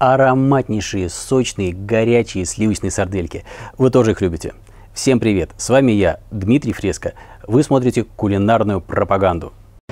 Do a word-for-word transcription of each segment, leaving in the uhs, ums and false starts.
ароматнейшие, сочные, горячие сливочные сардельки. Вы тоже их любите. Всем привет! С вами я, Дмитрий Фреско. Вы смотрите кулинарную пропаганду.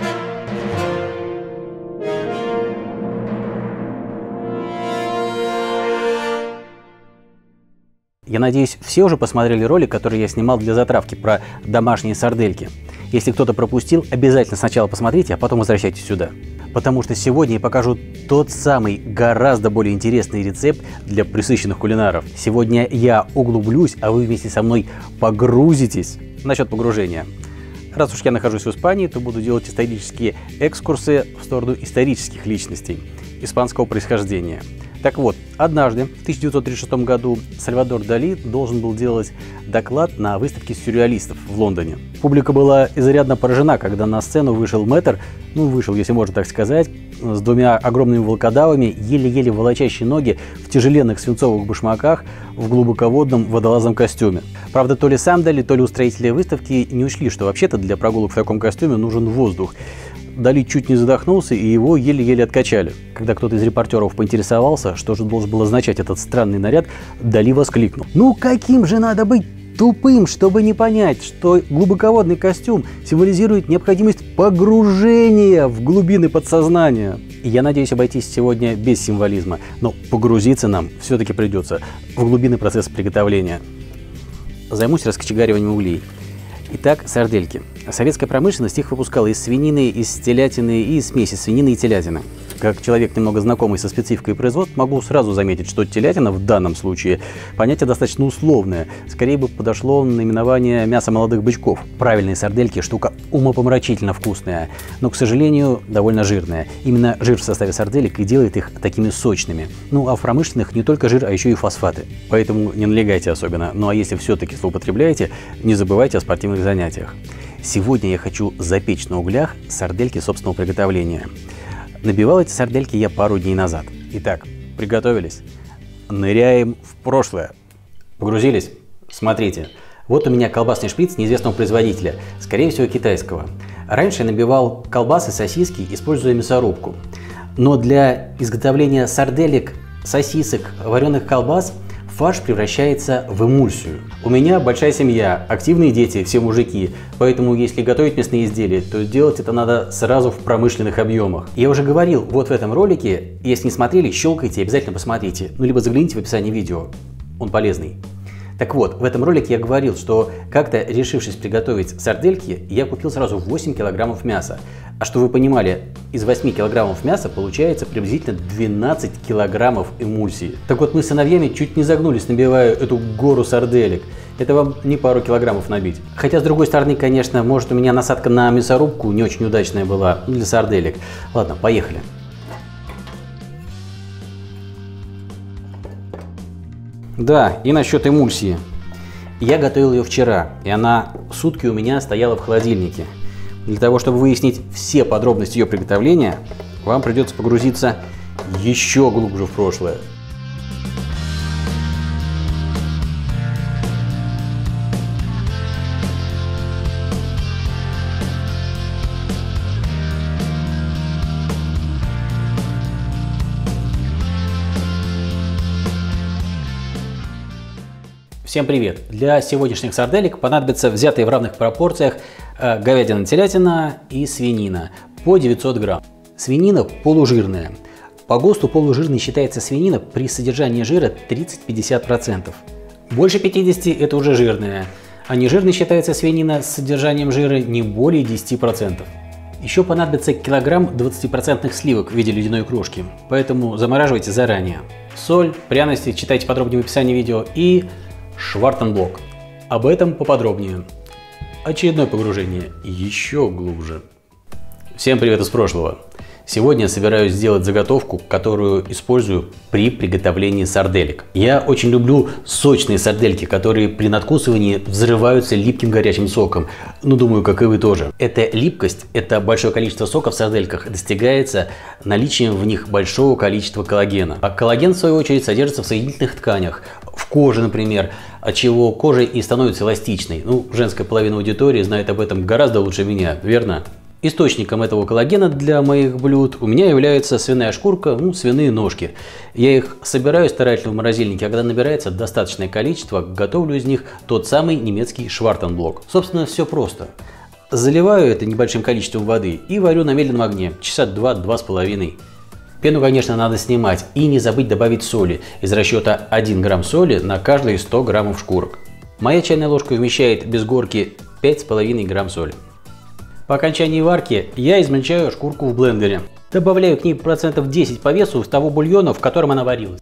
Я надеюсь, все уже посмотрели ролик, который я снимал для затравки про домашние сардельки. Если кто-то пропустил, обязательно сначала посмотрите, а потом возвращайтесь сюда. Потому что сегодня я покажу тот самый гораздо более интересный рецепт для пресыщенных кулинаров. Сегодня я углублюсь, а вы вместе со мной погрузитесь. Насчет погружения. Раз уж я нахожусь в Испании, то буду делать исторические экскурсы в сторону исторических личностей испанского происхождения. Так вот, однажды, в тысяча девятьсот тридцать шестом году, Сальвадор Дали должен был делать доклад на выставке сюрреалистов в Лондоне. Публика была изрядно поражена, когда на сцену вышел мэтр, ну вышел, если можно так сказать, с двумя огромными волкодавами, еле-еле волочащие ноги в тяжеленных свинцовых башмаках в глубоководном водолазном костюме. Правда, то ли сам Дали, то ли устроители выставки не учли, что вообще-то для прогулок в таком костюме нужен воздух. Дали чуть не задохнулся, и его еле-еле откачали. Когда кто-то из репортеров поинтересовался, что же должен был означать этот странный наряд, Дали воскликнул: «Ну каким же надо быть тупым, чтобы не понять, что глубоководный костюм символизирует необходимость погружения в глубины подсознания». И я надеюсь обойтись сегодня без символизма, но погрузиться нам все-таки придется в глубины процесса приготовления. Займусь раскочегариванием углей. Итак, сардельки. Советская промышленность их выпускала из свинины, из телятины и из смеси свинины и телятины. Как человек, немного знакомый со спецификой производства, могу сразу заметить, что телятина в данном случае понятие достаточно условное. Скорее бы подошло наименование мяса молодых бычков. Правильные сардельки – штука умопомрачительно вкусная, но, к сожалению, довольно жирная. Именно жир в составе сарделек и делает их такими сочными. Ну а в промышленных не только жир, а еще и фосфаты. Поэтому не налегайте особенно. Ну а если все-таки злоупотребляете, не забывайте о спортивных занятиях. Сегодня я хочу запечь на углях сардельки собственного приготовления. Набивал эти сардельки я пару дней назад. Итак, приготовились? Ныряем в прошлое. Погрузились? Смотрите. Вот у меня колбасный шприц неизвестного производителя, скорее всего китайского. Раньше я набивал колбасы, сосиски, используя мясорубку. Но для изготовления сарделек, сосисок, вареных колбас фарш превращается в эмульсию. У меня большая семья, активные дети, все мужики, поэтому если готовить мясные изделия, то делать это надо сразу в промышленных объемах. Я уже говорил вот в этом ролике, если не смотрели, щелкайте, обязательно посмотрите, ну либо загляните в описании видео, он полезный. Так вот, в этом ролике я говорил, что как-то, решившись приготовить сардельки, я купил сразу восемь килограммов мяса. А что вы понимали, из восьми килограммов мяса получается приблизительно двенадцать килограммов эмульсии. Так вот, мы с сыновьями чуть не загнулись, набивая эту гору сарделек. Это вам не пару килограммов набить. Хотя, с другой стороны, конечно, может, у меня насадка на мясорубку не очень удачная была для сарделек. Ладно, поехали. Да, и насчет эмульсии. Я готовил ее вчера, и она сутки у меня стояла в холодильнике. Для того, чтобы выяснить все подробности ее приготовления, вам придется погрузиться еще глубже в прошлое. Всем привет! Для сегодняшних сарделек понадобятся взятые в равных пропорциях э, говядина, телятина и свинина по девятьсот грамм. Свинина полужирная. По ГОСТу полужирной считается свинина при содержании жира тридцать-пятьдесят процентов. Больше пятидесяти это уже жирная, а нежирной считается свинина с содержанием жира не более десяти процентов. Еще понадобится килограмм двадцатипроцентных сливок в виде ледяной крошки, поэтому замораживайте заранее. Соль, пряности читайте подробнее в описании видео и Швартенблок. Об этом поподробнее. Очередное погружение еще глубже. Всем привет из прошлого. Сегодня я собираюсь сделать заготовку, которую использую при приготовлении сарделек. Я очень люблю сочные сардельки, которые при надкусывании взрываются липким горячим соком. Ну, думаю, как и вы тоже. Эта липкость, это большое количество сока в сардельках достигается наличием в них большого количества коллагена. А коллаген, в свою очередь, содержится в соединительных тканях, в коже, например, отчего кожа и становится эластичной. Ну, женская половина аудитории знает об этом гораздо лучше меня, верно? Источником этого коллагена для моих блюд у меня является свиная шкурка, ну, свиные ножки. Я их собираю старательно в морозильнике, а когда набирается достаточное количество, готовлю из них тот самый немецкий швартенблок. Собственно, все просто. Заливаю это небольшим количеством воды и варю на медленном огне, часа два-два с половиной. Пену, конечно, надо снимать и не забыть добавить соли из расчета один грамм соли на каждые сто граммов шкурок. Моя чайная ложка вмещает без горки пять с половиной грамм соли. По окончании варки я измельчаю шкурку в блендере. Добавляю к ней процентов десять по весу с того бульона, в котором она варилась.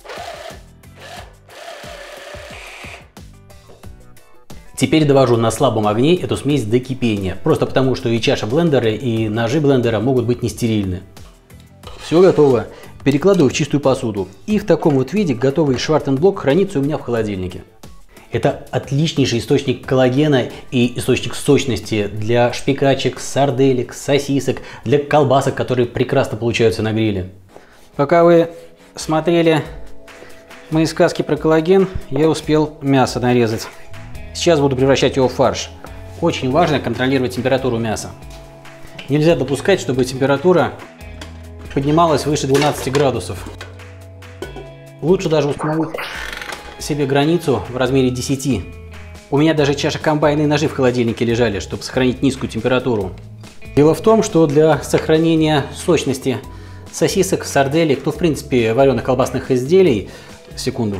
Теперь довожу на слабом огне эту смесь до кипения, просто потому что и чаша блендера, и ножи блендера могут быть нестерильны. Все готово. Перекладываю в чистую посуду. И в таком вот виде готовый швартенблок хранится у меня в холодильнике. Это отличнейший источник коллагена и источник сочности для шпикачек, сарделек, сосисок, для колбасок, которые прекрасно получаются на гриле. Пока вы смотрели мои сказки про коллаген, я успел мясо нарезать. Сейчас буду превращать его в фарш. Очень важно контролировать температуру мяса. Нельзя допускать, чтобы температура поднималась выше двенадцати градусов. Лучше даже установить себе границу в размере десяти. У меня даже чаша комбайна и ножи в холодильнике лежали, чтобы сохранить низкую температуру. Дело в том, что для сохранения сочности сосисок, сарделек, ну в принципе вареных колбасных изделий, секунду.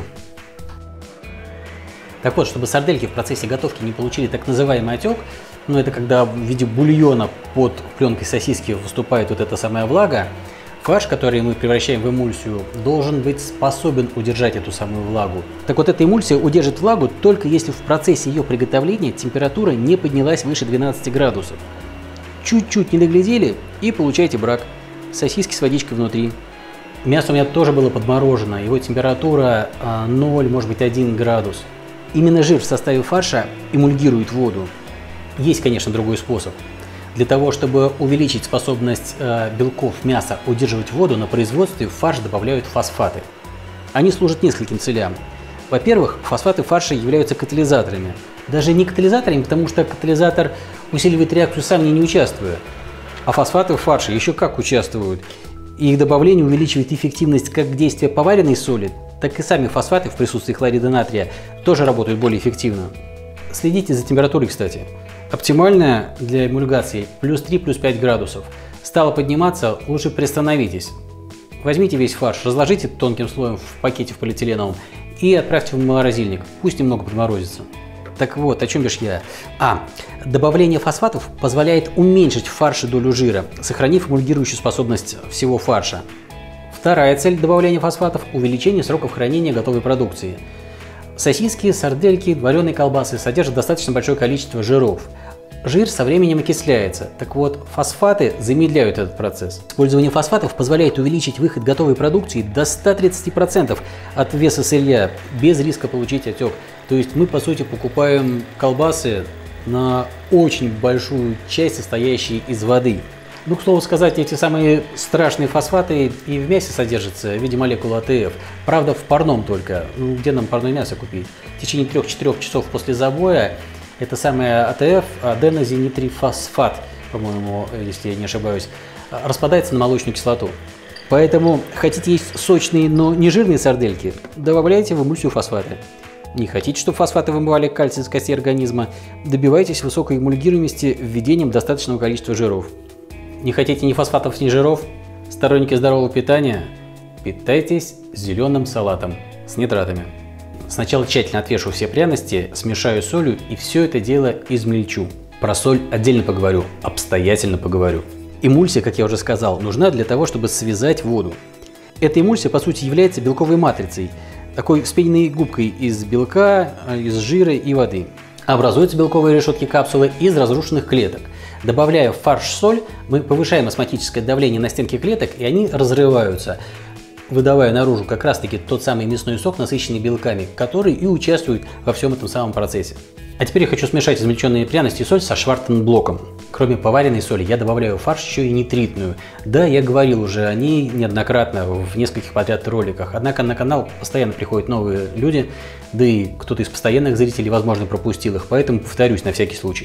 Так вот, чтобы сардельки в процессе готовки не получили так называемый отек, ну это когда в виде бульона под пленкой сосиски выступает вот эта самая влага, фарш, который мы превращаем в эмульсию, должен быть способен удержать эту самую влагу. Так вот, эта эмульсия удержит влагу только если в процессе ее приготовления температура не поднялась выше двенадцати градусов. Чуть-чуть не доглядели и получаете брак. Сосиски с водичкой внутри. Мясо у меня тоже было подморожено, его температура ноль, может быть один градус. Именно жир в составе фарша эмульгирует воду. Есть, конечно, другой способ. Для того, чтобы увеличить способность э, белков мяса удерживать воду, на производстве в фарш добавляют фосфаты. Они служат нескольким целям. Во-первых, фосфаты в фарше являются катализаторами. Даже не катализаторами, потому что катализатор усиливает реакцию сам не участвуя. А фосфаты в фарше еще как участвуют. И их добавление увеличивает эффективность как действия поваренной соли, так и сами фосфаты в присутствии хлорида натрия тоже работают более эффективно. Следите за температурой, кстати. Оптимальная для эмульгации плюс три, плюс пять градусов. Стало подниматься, лучше приостановитесь. Возьмите весь фарш, разложите тонким слоем в пакете в полиэтиленовом и отправьте в морозильник. Пусть немного подморозится. Так вот, о чем бишь я? А, добавление фосфатов позволяет уменьшить в фарше долю жира, сохранив эмульгирующую способность всего фарша. Вторая цель добавления фосфатов – увеличение сроков хранения готовой продукции. Сосиски, сардельки, вареные колбасы содержат достаточно большое количество жиров. Жир со временем окисляется, так вот фосфаты замедляют этот процесс. Использование фосфатов позволяет увеличить выход готовой продукции до ста тридцати процентов от веса сырья, без риска получить отек. То есть мы по сути покупаем колбасы на очень большую часть, состоящие из воды. Ну, к слову сказать, эти самые страшные фосфаты и в мясе содержатся в виде молекул А Т Ф. Правда, в парном только. Ну, где нам парное мясо купить? В течение трёх-четырёх часов после забоя это самое А Т Ф, аденозинитрифосфат, по-моему, если я не ошибаюсь, распадается на молочную кислоту. Поэтому хотите есть сочные, но не жирные сардельки, добавляйте в эмульсию фосфаты. Не хотите, чтобы фосфаты вымывали кальций из костей организма, добивайтесь высокой эмульгируемости введением достаточного количества жиров. Не хотите ни фосфатов, ни жиров? Сторонники здорового питания? Питайтесь зеленым салатом с нитратами. Сначала тщательно отвешу все пряности, смешаю с солью и все это дело измельчу. Про соль отдельно поговорю, обстоятельно поговорю. Эмульсия, как я уже сказал, нужна для того, чтобы связать воду. Эта эмульсия, по сути, является белковой матрицей, такой вспененной губкой из белка, из жира и воды. Образуются белковые решетки капсулы из разрушенных клеток. Добавляя в фарш соль, мы повышаем осмотическое давление на стенки клеток, и они разрываются, выдавая наружу как раз-таки тот самый мясной сок, насыщенный белками, который и участвует во всем этом самом процессе. А теперь я хочу смешать измельченные пряности и соль со швартенблоком. Кроме поваренной соли, я добавляю в фарш еще и нитритную. Да, я говорил уже о ней неоднократно в нескольких подряд роликах, однако на канал постоянно приходят новые люди, да и кто-то из постоянных зрителей, возможно, пропустил их, поэтому повторюсь на всякий случай.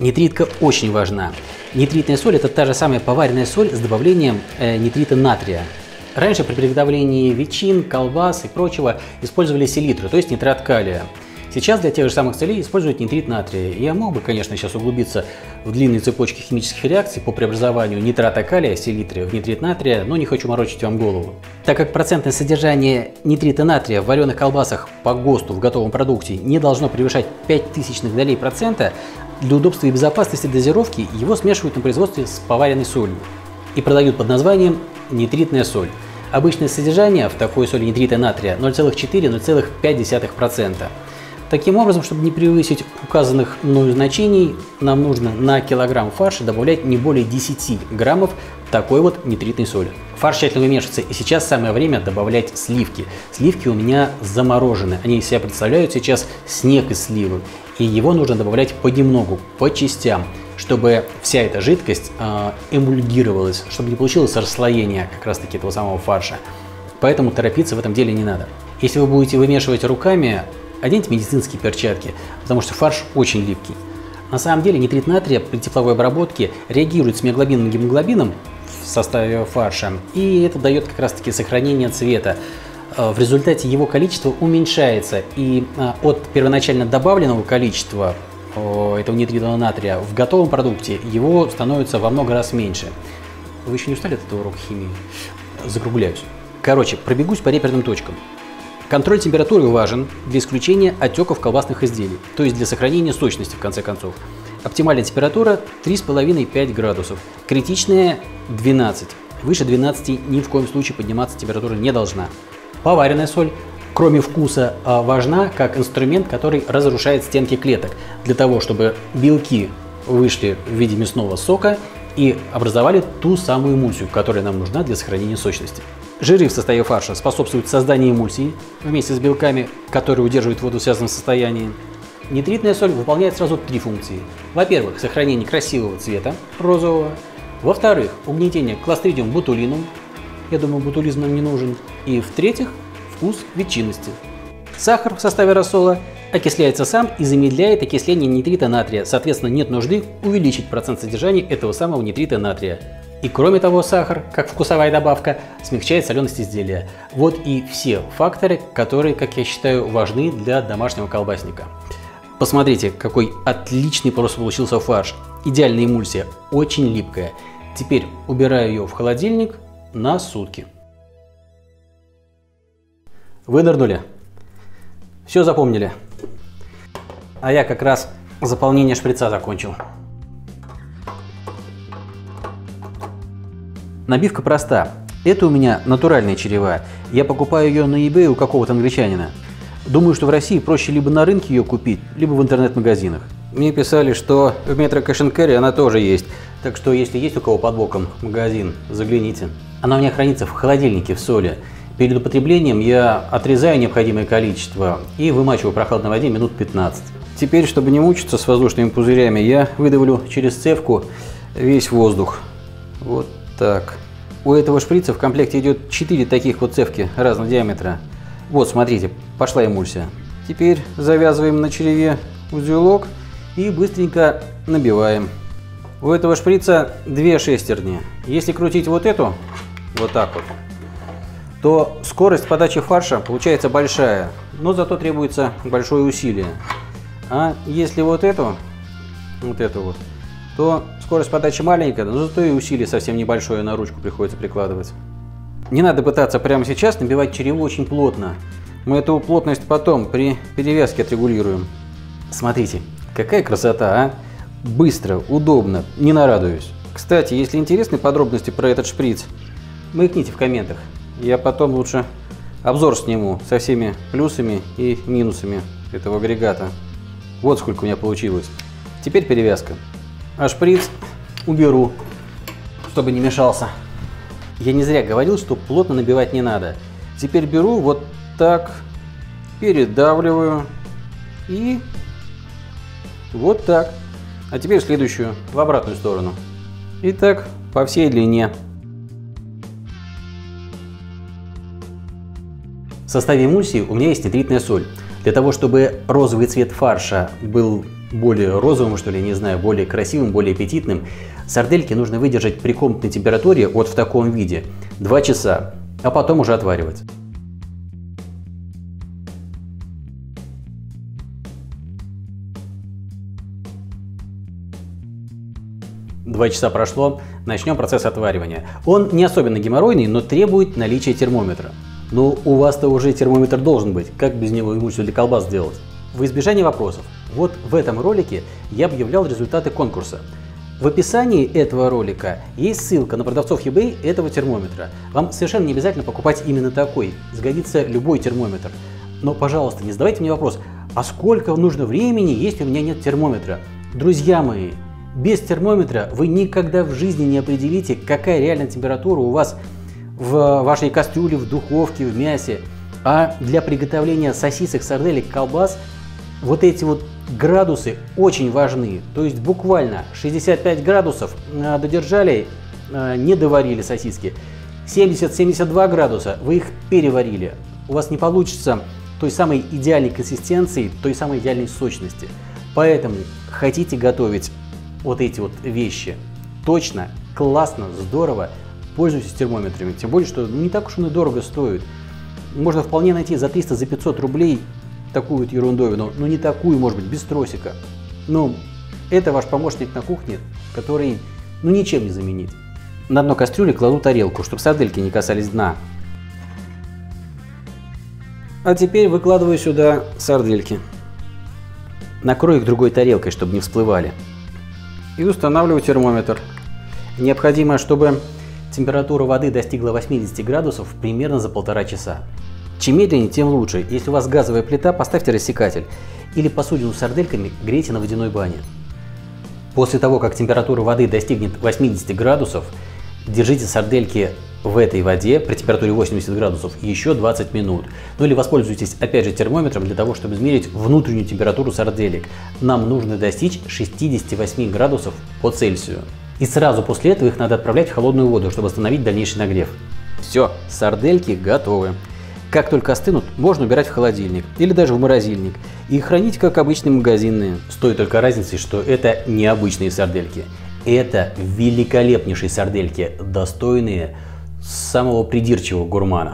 Нитритка очень важна. Нитритная соль – это та же самая поваренная соль с добавлением э, нитрита натрия. Раньше при приготовлении ветчин, колбас и прочего использовали селитру, то есть нитрат калия. Сейчас для тех же самых целей используют нитрит натрия. Я мог бы, конечно, сейчас углубиться в длинные цепочки химических реакций по преобразованию нитрата калия, селитры, в нитрит натрия, но не хочу морочить вам голову. Так как процентное содержание нитрита натрия в вареных колбасах по ГОСТу в готовом продукте не должно превышать пять тысячных долей процента, для удобства и безопасности дозировки его смешивают на производстве с поваренной солью и продают под названием нитритная соль. Обычное содержание в такой соли нитрита натрия ноль целых четыре — ноль целых пять десятых процента. Таким образом, чтобы не превысить указанных мною значений, нам нужно на килограмм фарша добавлять не более десяти граммов такой вот нитритной соли. Фарш тщательно вымешивается, и сейчас самое время добавлять сливки. Сливки у меня заморожены, они из себя представляют сейчас снег из сливок, и его нужно добавлять понемногу, по частям, чтобы вся эта жидкость э, эмульгировалась, чтобы не получилось расслоение как раз таки этого самого фарша. Поэтому торопиться в этом деле не надо. Если вы будете вымешивать руками, оденьте медицинские перчатки, потому что фарш очень липкий. На самом деле нитрит натрия при тепловой обработке реагирует с миоглобином и гемоглобином в составе фарша, и это дает как раз таки сохранение цвета. В результате его количество уменьшается, и от первоначально добавленного количества этого нитритного натрия в готовом продукте его становится во много раз меньше. Вы еще не устали от этого урока химии? Закругляюсь. Короче, пробегусь по реперным точкам. Контроль температуры важен для исключения отеков колбасных изделий, то есть для сохранения сочности в конце концов. Оптимальная температура три с половиной — пять градусов, критичная двенадцать. Выше двенадцати ни в коем случае подниматься температура не должна. Поваренная соль, кроме вкуса, важна как инструмент, который разрушает стенки клеток, для того, чтобы белки вышли в виде мясного сока и образовали ту самую эмульсию, которая нам нужна для сохранения сочности. Жиры в составе фарша способствуют созданию эмульсии вместе с белками, которые удерживают воду в связанном состоянии. Нитритная соль выполняет сразу три функции. Во-первых, сохранение красивого цвета, розового. Во-вторых, угнетение Clostridium botulinum. Я думаю, ботулизм нам не нужен. И в-третьих, вкус ветчинности. Сахар в составе рассола окисляется сам и замедляет окисление нитрита натрия. Соответственно, нет нужды увеличить процент содержания этого самого нитрита натрия. И кроме того, сахар, как вкусовая добавка, смягчает соленость изделия. Вот и все факторы, которые, как я считаю, важны для домашнего колбасника. Посмотрите, какой отличный просто получился фарш. Идеальная эмульсия, очень липкая. Теперь убираю ее в холодильник на сутки. Вынырнули? Все запомнили? А я как раз заполнение шприца закончил. Набивка проста. Это у меня натуральная черева. Я покупаю ее на eBay у какого-то англичанина. Думаю, что в России проще либо на рынке ее купить, либо в интернет-магазинах. Мне писали, что в Metro Cash and Carry она тоже есть. Так что, если есть у кого под боком магазин, загляните. Она у меня хранится в холодильнике в соли. Перед употреблением я отрезаю необходимое количество и вымачиваю в прохладной воде минут пятнадцать. Теперь, чтобы не мучиться с воздушными пузырями, я выдавлю через цевку весь воздух. Вот так. У этого шприца в комплекте идет четыре таких вот цевки разного диаметра. Вот, смотрите, пошла эмульсия. Теперь завязываем на череве узелок и быстренько набиваем. У этого шприца две шестерни. Если крутить вот эту, вот так вот, то скорость подачи фарша получается большая, но зато требуется большое усилие. А если вот эту, вот эту вот, то скорость подачи маленькая, но зато и усилие совсем небольшое, на ручку приходится прикладывать. Не надо пытаться прямо сейчас набивать череву очень плотно. Мы эту плотность потом при перевязке отрегулируем. Смотрите, какая красота, а! Быстро, удобно, не нарадуюсь. Кстати, если интересны подробности про этот шприц, маякните в комментах. Я потом лучше обзор сниму со всеми плюсами и минусами этого агрегата. Вот сколько у меня получилось. Теперь перевязка. А шприц уберу, чтобы не мешался. Я не зря говорил, что плотно набивать не надо. Теперь беру вот так, передавливаю и вот так. А теперь следующую, в обратную сторону. И так по всей длине. В составе эмульсии у меня есть нитритная соль. Для того, чтобы розовый цвет фарша был более розовым, что ли, не знаю, более красивым, более аппетитным. Сардельки нужно выдержать при комнатной температуре вот в таком виде два часа, а потом уже отваривать. Два часа прошло, начнем процесс отваривания. Он не особенно геморройный, но требует наличия термометра. Но у вас-то уже термометр должен быть, как без него имущество для колбас сделать? В избежание вопросов, вот в этом ролике я объявлял результаты конкурса. В описании этого ролика есть ссылка на продавцов eBay этого термометра. Вам совершенно не обязательно покупать именно такой, сгодится любой термометр. Но, пожалуйста, не задавайте мне вопрос, а сколько нужно времени, если у меня нет термометра? Друзья мои, без термометра вы никогда в жизни не определите, какая реальная температура у вас в вашей кастрюле, в духовке, в мясе. А для приготовления сосисок, сарделек, колбас вот эти вот градусы очень важны. То есть буквально шестьдесят пять градусов додержали, не доварили сосиски. семьдесят — семьдесят два градуса вы их переварили. У вас не получится той самой идеальной консистенции, той самой идеальной сочности. Поэтому хотите готовить вот эти вот вещи точно, классно, здорово, пользуйтесь термометрами. Тем более, что не так уж он и дорого стоит. Можно вполне найти за триста — за пятьсот рублей такую вот ерундовину, но не такую, может быть, без тросика. Но это ваш помощник на кухне, который ну ничем не заменить. На дно кастрюли кладу тарелку, чтобы сардельки не касались дна. А теперь выкладываю сюда сардельки. Накрою их другой тарелкой, чтобы не всплывали. И устанавливаю термометр. Необходимо, чтобы температура воды достигла восьмидесяти градусов примерно за полтора часа. Чем медленнее, тем лучше. Если у вас газовая плита, поставьте рассекатель. Или посудину с сардельками грейте на водяной бане. После того, как температура воды достигнет восьмидесяти градусов, держите сардельки в этой воде при температуре восьмидесяти градусов еще двадцать минут. Ну или воспользуйтесь опять же термометром для того, чтобы измерить внутреннюю температуру сарделек. Нам нужно достичь шестидесяти восьми градусов по Цельсию. И сразу после этого их надо отправлять в холодную воду, чтобы остановить дальнейший нагрев. Все, сардельки готовы. Как только остынут, можно убирать в холодильник или даже в морозильник и хранить как обычные магазинные. С той только разницей, что это не обычные сардельки. Это великолепнейшие сардельки, достойные самого придирчивого гурмана.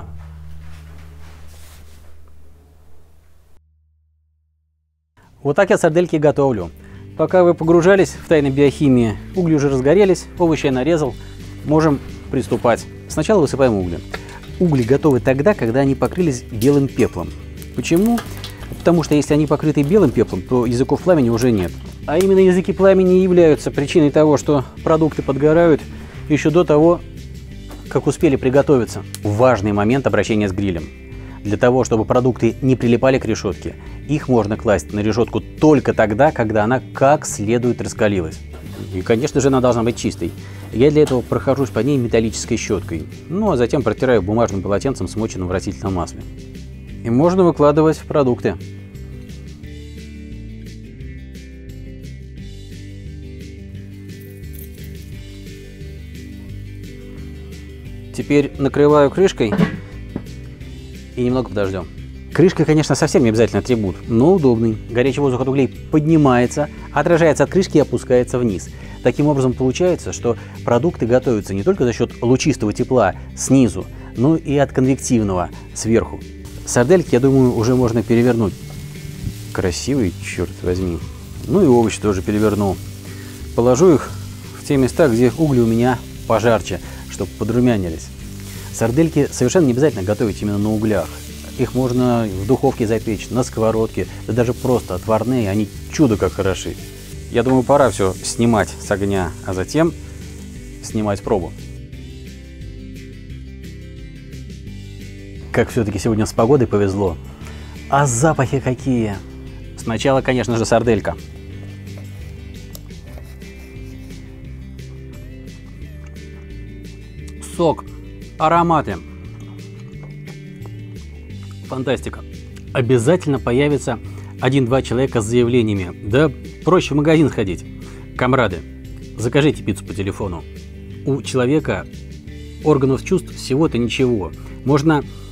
Вот так я сардельки готовлю. Пока вы погружались в тайны биохимии, угли уже разгорелись, овощи я нарезал, можем приступать. Сначала высыпаем угли. Угли готовы тогда, когда они покрылись белым пеплом. Почему? Потому что если они покрыты белым пеплом, то языков пламени уже нет. А именно языки пламени являются причиной того, что продукты подгорают еще до того, как успели приготовиться. Важный момент обращения с грилем. Для того, чтобы продукты не прилипали к решетке, их можно класть на решетку только тогда, когда она как следует раскалилась. И, конечно же, она должна быть чистой. Я для этого прохожусь по ней металлической щеткой, ну а затем протираю бумажным полотенцем, смоченным в растительном масле. И можно выкладывать продукты. Теперь накрываю крышкой и немного подождем. Крышка, конечно, совсем не обязательно атрибут, но удобный. Горячий воздух от углей поднимается, отражается от крышки и опускается вниз. Таким образом получается, что продукты готовятся не только за счет лучистого тепла снизу, но и от конвективного сверху. Сардельки, я думаю, уже можно перевернуть. Красивый, черт возьми. Ну и овощи тоже переверну. Положу их в те места, где угли у меня пожарче, чтобы подрумянились. Сардельки совершенно не обязательно готовить именно на углях. Их можно в духовке запечь, на сковородке, да даже просто отварные, они чудо как хороши. Я думаю, пора все снимать с огня, а затем снимать пробу. Как все-таки сегодня с погодой повезло. А запахи какие! Сначала, конечно же, сарделька. Сок, ароматы. Фантастика. Обязательно появится один-два человека с заявлениями. Да проще в магазин сходить. Камрады, закажите пиццу по телефону. У человека органов чувств всего-то ничего. Можно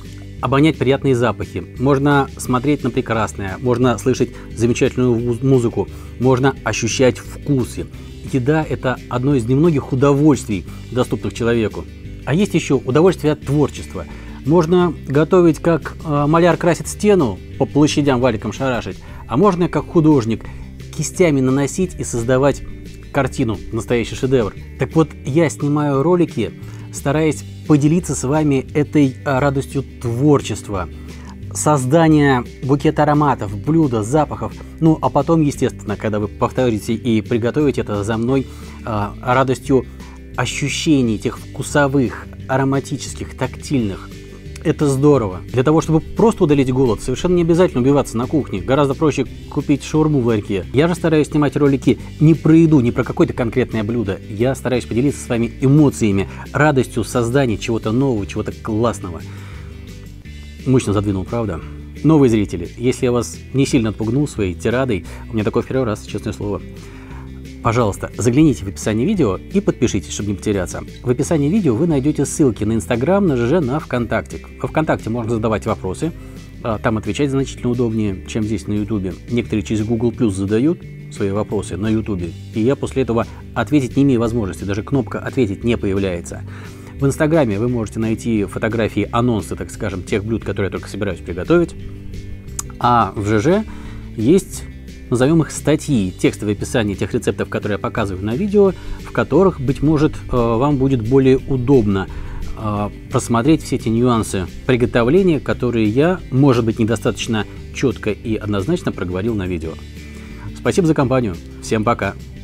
обонять приятные запахи, можно смотреть на прекрасное, можно слышать замечательную музыку, можно ощущать вкусы. Еда – это одно из немногих удовольствий, доступных человеку. А есть еще удовольствие от творчества. Можно готовить, как э, маляр красит стену, по площадям валиком шарашить, а можно, как художник, кистями наносить и создавать картину, настоящий шедевр. Так вот, я снимаю ролики, стараясь поделиться с вами этой радостью творчества, создания букета ароматов, блюда, запахов. Ну, а потом, естественно, когда вы повторите и приготовите это за мной, э, радостью ощущений тех вкусовых, ароматических, тактильных. Это здорово. Для того, чтобы просто удалить голод, совершенно не обязательно убиваться на кухне. Гораздо проще купить шаурму в ларьке. Я же стараюсь снимать ролики не про еду, не про какое-то конкретное блюдо. Я стараюсь поделиться с вами эмоциями, радостью создания чего-то нового, чего-то классного. Мощно задвинул, правда? Новые зрители, если я вас не сильно отпугнул своей тирадой, у меня такой в первый раз, честное слово. Пожалуйста, загляните в описание видео и подпишитесь, чтобы не потеряться. В описании видео вы найдете ссылки на Инстаграм, на ЖЖ, на ВКонтакте. Во ВКонтакте можно задавать вопросы, там отвечать значительно удобнее, чем здесь на Ютубе. Некоторые через Google Плюс задают свои вопросы на Ютубе, и я после этого ответить не имею возможности, даже кнопка «Ответить» не появляется. В Инстаграме вы можете найти фотографии, анонсы, так скажем, тех блюд, которые я только собираюсь приготовить. А в ЖЖ есть, назовем их, статьи, текстовое описание тех рецептов, которые я показываю на видео, в которых, быть может, вам будет более удобно просмотреть все эти нюансы приготовления, которые я, может быть, недостаточно четко и однозначно проговорил на видео. Спасибо за компанию. Всем пока.